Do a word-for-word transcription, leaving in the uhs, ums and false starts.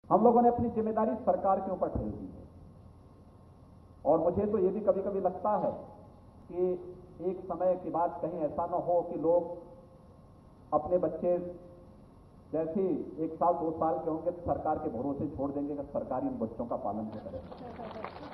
हम लोगों ने अपनी जिम्मेदारी सरकार के ऊपर ठहरा दी है। और मुझे तो ये भी कभी कभी लगता है कि एक समय के बाद कहीं ऐसा ना हो कि लोग अपने बच्चे जैसे एक साल दो साल के होंगे तो सरकार के भरोसे छोड़ देंगे कि सरकार इन बच्चों का पालन करें।